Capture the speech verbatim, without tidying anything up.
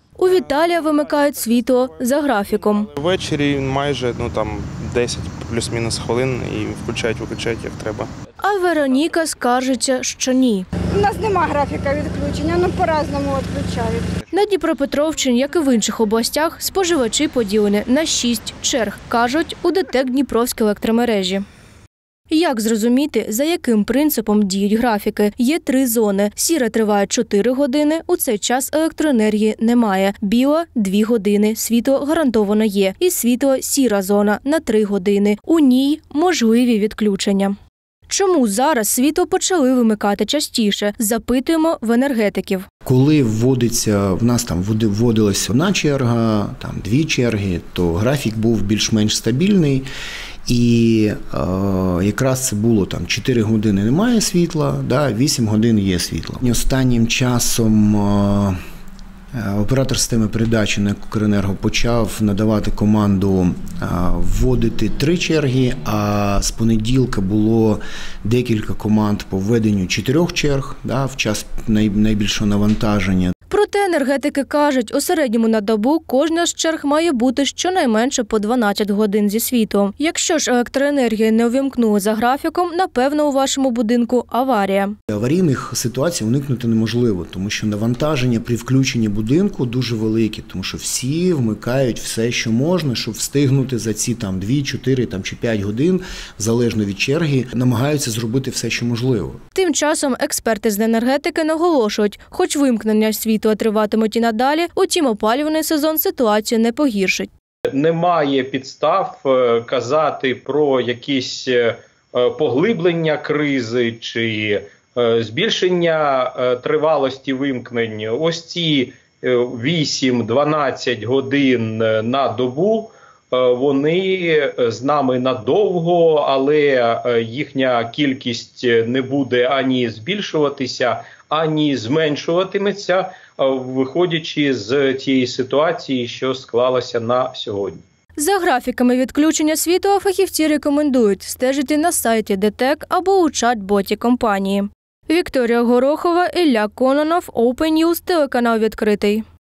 У Віталія вимикають світло за графіком. Ввечері майже ну, там, десять плюс-мінус хвилин і включають-виключають, як треба. А Вероніка скаржиться, що ні. У нас нема графіка відключення, ну по-разному відключають. На Дніпропетровщині, як і в інших областях, споживачі поділені на шість черг, кажуть у ДТЕК Дніпровській електромережі. Як зрозуміти, за яким принципом діють графіки? Є три зони. Сіра триває чотири години, у цей час електроенергії немає. Біла – дві години, світло гарантовано є. І світло – сіра зона на три години. У ній можливі відключення. Чому зараз світло почали вимикати частіше? Запитуємо в енергетиків. Коли вводиться, в нас там вводилася одна черга, там дві черги, то графік був більш-менш стабільний. І е, якраз це було там чотири години немає світла, да, вісім годин є світло. Останнім часом е, оператор системи передачі НЕК «Укренерго» почав надавати команду е, вводити три черги, а з понеділка було декілька команд по введенню чотирьох черг, да, в час най, найбільшого навантаження. Проте енергетики кажуть, у середньому на добу кожна з черг має бути щонайменше по дванадцять годин зі світлом. Якщо ж електроенергію не увімкнули за графіком, напевно, у вашому будинку аварія. Аварійних ситуацій уникнути неможливо, тому що навантаження при включенні будинку дуже велике, тому що всі вмикають все, що можна, щоб встигнути за ці там дві, чотири там, чи п'ять годин, залежно від черги, намагаються зробити все, що можливо. Тим часом експерти з енергетики наголошують, хоч вимкнення світла триватимуть і надалі, утім опалювальний сезон ситуацію не погіршить. Немає підстав казати про якісь поглиблення кризи чи збільшення тривалості вимкнень. Ось ці вісім-дванадцять годин на добу, вони з нами надовго, але їхня кількість не буде ані збільшуватися, ані зменшуватиметься, виходячи з тієї ситуації, що склалася на сьогодні. За графіками відключення світла фахівці рекомендують стежити на сайті ДТЕК або у чат-боті компанії. Вікторія Горохова, Ілля Кононов, Open News, телеканал «Відкритий».